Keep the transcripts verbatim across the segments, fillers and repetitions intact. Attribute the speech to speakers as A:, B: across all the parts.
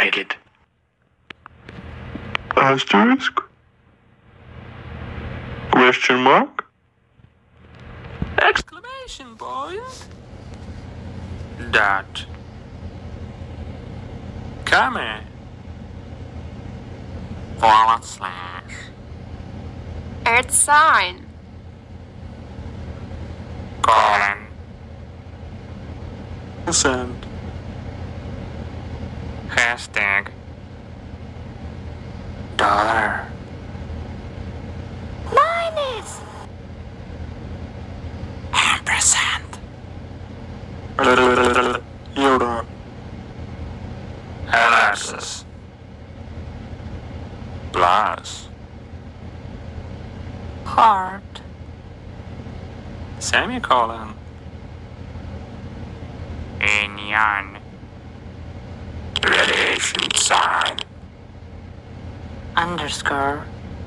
A: like it.
B: Asterisk? Question mark?
C: Exclamation point. Dot. Comma. Forward slash.
D: Earth sign.
C: Colon. Send. Hashtag. Dollar.
D: Minus.
C: Ampersand. Euro. Ellipsis. Plus. Heart. Semicolon. Union.
A: Radiation sign.
C: Underscore.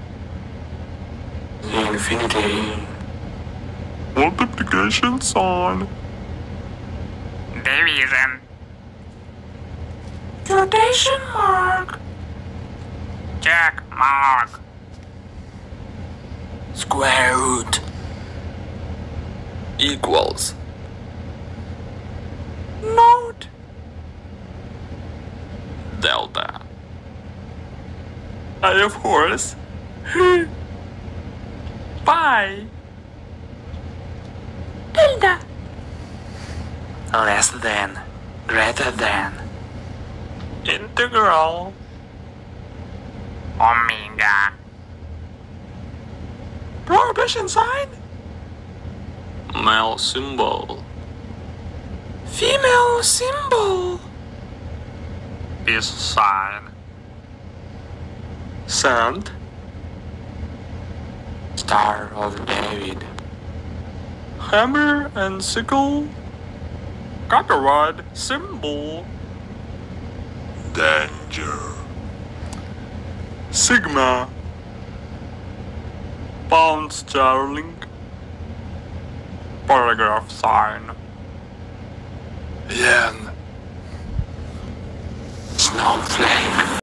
A: Infinity.
B: Multiplication sign.
C: Division.
D: Quotation mark.
C: Check mark.
A: Square root.
C: Equals. Note. Delta. I of horse. Pi.
D: Tilde.
A: Less than. Greater than.
C: Integral. Omega.
A: Prohibition sign.
C: Male symbol.
A: Female symbol.
C: Peace sign. Sand.
A: Star of David.
C: Hammer and sickle. Copper rod symbol.
B: Danger.
C: Sigma. Pound sterling. Paragraph sign.
B: Yen.
A: Snowflake.